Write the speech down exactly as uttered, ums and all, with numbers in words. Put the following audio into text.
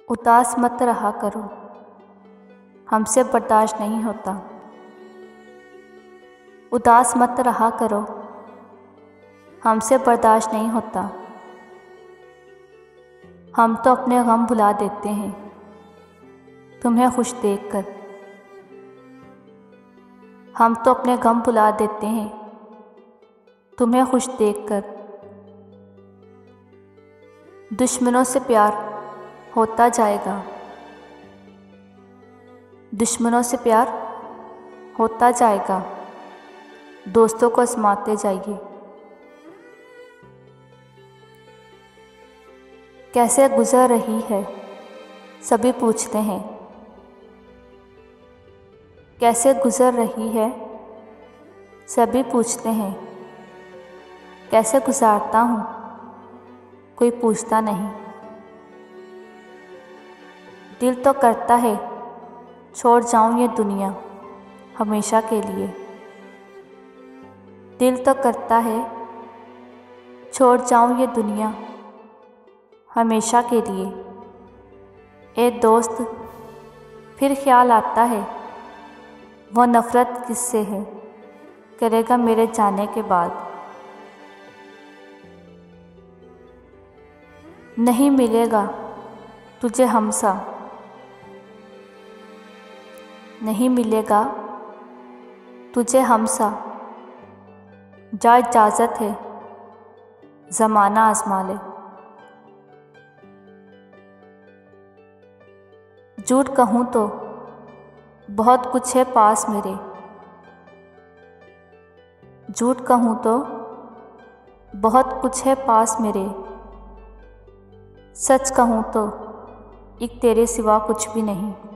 उदास मत रहा करो, हमसे बर्दाश्त नहीं होता। उदास मत रहा करो, हमसे बर्दाश्त नहीं होता। हम तो अपने गम भुला देते हैं तुम्हें खुश देखकर। हम तो अपने गम भुला देते हैं तुम्हें खुश देखकर। दुश्मनों से प्यार होता जाएगा, दुश्मनों से प्यार होता जाएगा, दोस्तों को आजमाते जाइए। कैसे गुजर रही है सभी पूछते हैं, कैसे गुजर रही है सभी पूछते हैं। कैसे गुजारता हूँ कोई पूछता नहीं। दिल तो करता है छोड़ जाऊं ये दुनिया हमेशा के लिए। दिल तो करता है छोड़ जाऊं ये दुनिया हमेशा के लिए। ए दोस्त फिर ख्याल आता है वो नफ़रत किससे है करेगा मेरे जाने के बाद। नहीं मिलेगा तुझे हमसा, नहीं मिलेगा तुझे हमसा। जा इजाज़त है ज़माना आज़मा ले। झूठ कहूँ तो बहुत कुछ है पास मेरे, झूठ कहूँ तो बहुत कुछ है पास मेरे। सच कहूँ तो एक तेरे सिवा कुछ भी नहीं।